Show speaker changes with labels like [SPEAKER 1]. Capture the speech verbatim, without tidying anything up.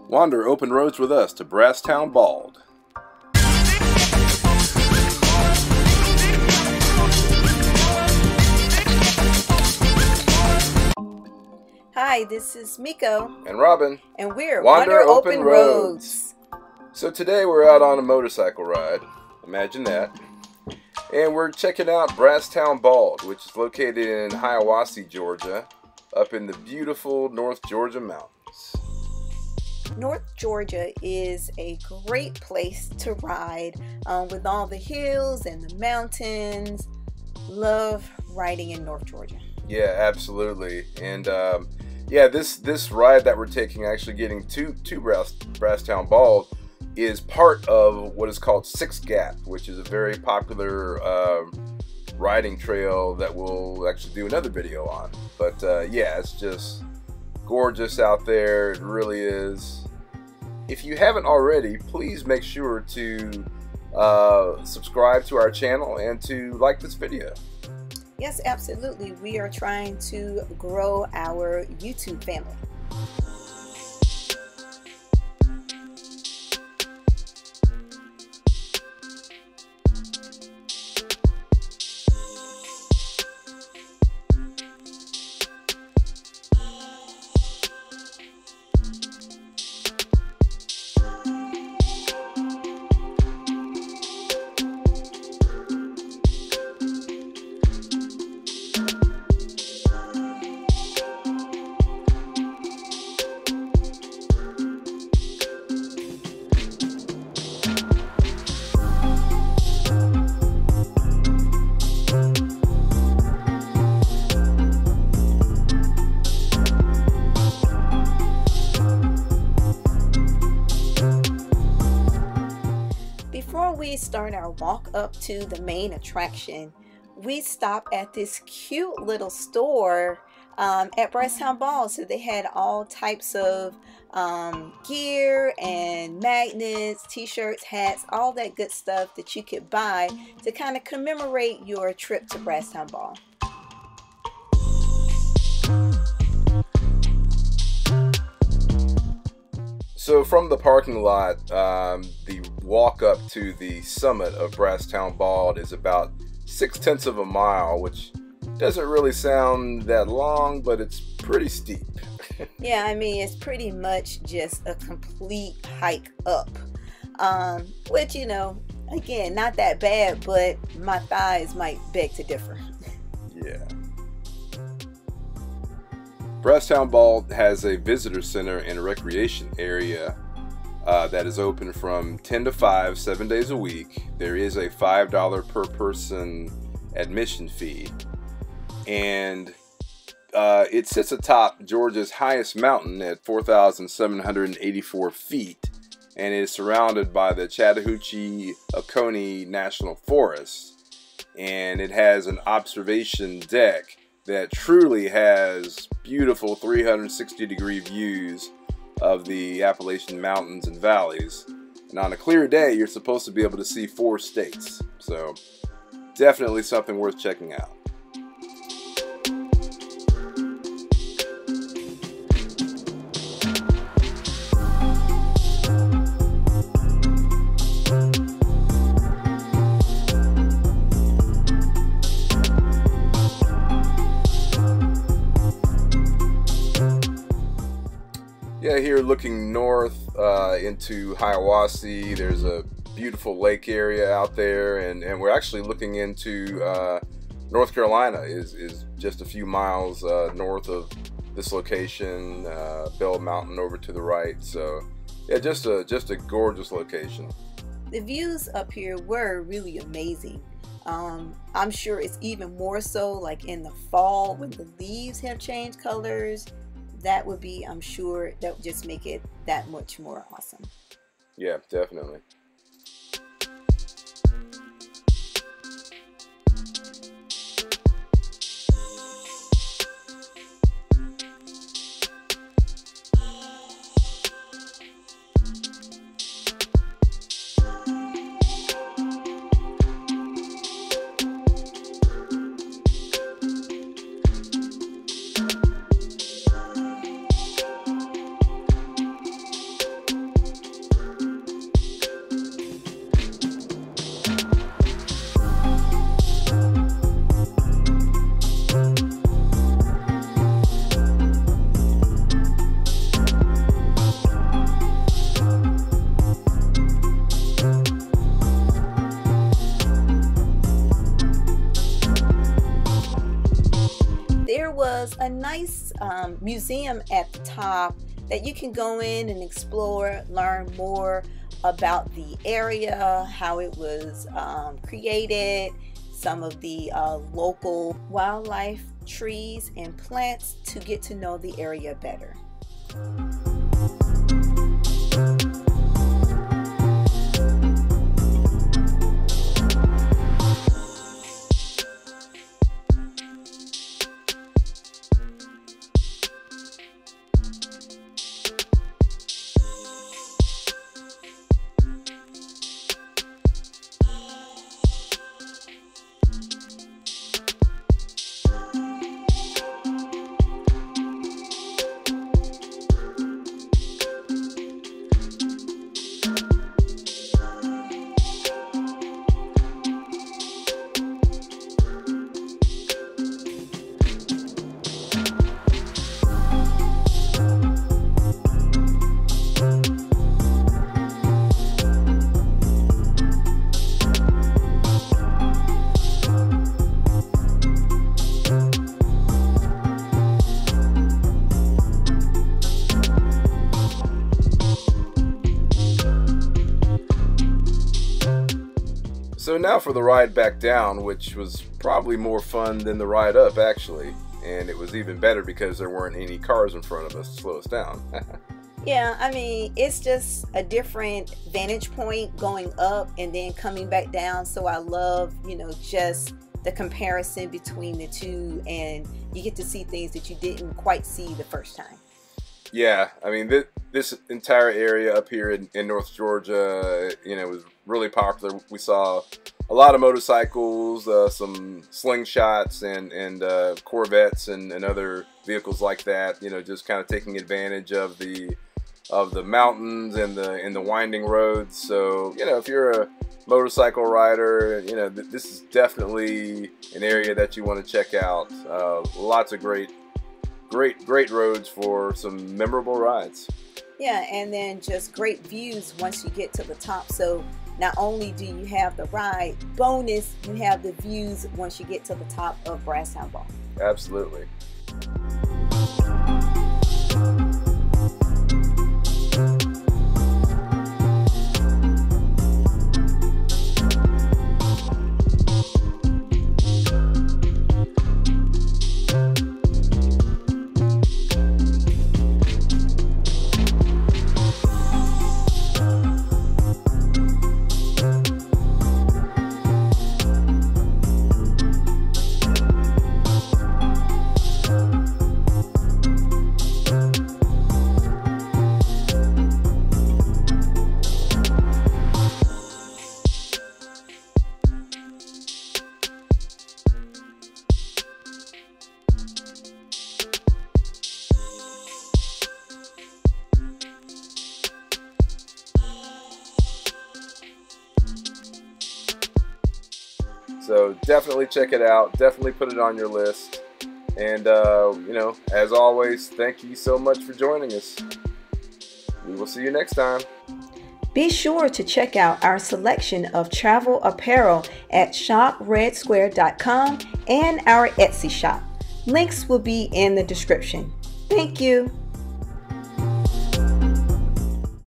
[SPEAKER 1] Wander open roads with us to Brasstown Bald.
[SPEAKER 2] Hi, this is Miko.
[SPEAKER 1] And Robin.
[SPEAKER 2] And we're
[SPEAKER 1] Wander,
[SPEAKER 2] Wander
[SPEAKER 1] Open,
[SPEAKER 2] Open
[SPEAKER 1] Roads.
[SPEAKER 2] Roads.
[SPEAKER 1] So today we're out on a motorcycle ride. Imagine that. And we're checking out Brasstown Bald, which is located in Hiawassee, Georgia, up in the beautiful North Georgia mountains.
[SPEAKER 2] North Georgia is a great place to ride um, with all the hills and the mountains. Love riding in North Georgia.
[SPEAKER 1] Yeah, absolutely. And um, yeah, this this ride that we're taking, actually getting to to Brass, Brasstown Bald, is part of what is called Sixth Gap, which is a very popular uh, riding trail that we'll actually do another video on. But uh, yeah, it's just gorgeous out there. It really is. If you haven't already, please make sure to uh, subscribe to our channel and to like this video.
[SPEAKER 2] Yes, absolutely. We are trying to grow our YouTube family. Before we start our walk up to the main attraction, we stop at this cute little store um, at Brasstown Bald. So they had all types of um, gear and magnets, t-shirts, hats, all that good stuff that you could buy to kind of commemorate your trip to Brasstown Bald.
[SPEAKER 1] So from the parking lot, um, the walk up to the summit of Brasstown Bald is about six tenths of a mile, which doesn't really sound that long, but it's pretty steep.
[SPEAKER 2] Yeah, I mean, it's pretty much just a complete hike up, um, which, you know, again, not that bad, but my thighs might beg to differ.
[SPEAKER 1] Yeah. Brasstown Bald has a visitor center and recreation area uh, that is open from ten to five, seven days a week. There is a five dollars per person admission fee. And uh, it sits atop Georgia's highest mountain at four thousand seven hundred eighty-four feet. And it is surrounded by the Chattahoochee-Oconee National Forest. And it has an observation deck that truly has beautiful three hundred sixty degree views of the Appalachian Mountains and valleys. And on a clear day, you're supposed to be able to see four states. So definitely something worth checking out. Yeah, here looking north uh, into Hiawassee, there's a beautiful lake area out there, and, and we're actually looking into uh, North Carolina is, is just a few miles uh, north of this location, uh, Bell Mountain over to the right. So yeah, just a, just a gorgeous location.
[SPEAKER 2] The views up here were really amazing. Um, I'm sure it's even more so like in the fall when the leaves have changed colors. That would be, I'm sure, that would just make it that much more awesome.
[SPEAKER 1] Yeah, definitely.
[SPEAKER 2] a nice um, museum at the top that you can go in and explore, learn more about the area, how it was um, created, some of the uh, local wildlife, trees, and plants to get to know the area better.
[SPEAKER 1] So now for the ride back down, which was probably more fun than the ride up actually, and it was even better because there weren't any cars in front of us to slow us down.
[SPEAKER 2] Yeah, I mean, it's just a different vantage point going up and then coming back down. So I love, you know, just the comparison between the two, and you get to see things that you didn't quite see the first time.
[SPEAKER 1] Yeah, I mean, this, this entire area up here in, in North Georgia, you know, was really popular. We saw a lot of motorcycles, uh, some slingshots, and and uh, Corvettes and, and other vehicles like that. You know, just kind of taking advantage of the of the mountains and the and the winding roads. So you know, if you're a motorcycle rider, you know, th this is definitely an area that you want to check out. Uh, lots of great. Great, great roads for some memorable rides.
[SPEAKER 2] Yeah, and then just great views once you get to the top. So not only do you have the ride, bonus, you have the views once you get to the top of Brasstown Ball.
[SPEAKER 1] Absolutely. So definitely check it out. Definitely put it on your list. And, uh, you know, as always, thank you so much for joining us. We will see you next time.
[SPEAKER 2] Be sure to check out our selection of travel apparel at shop red square dot com and our Etsy shop. Links will be in the description. Thank you.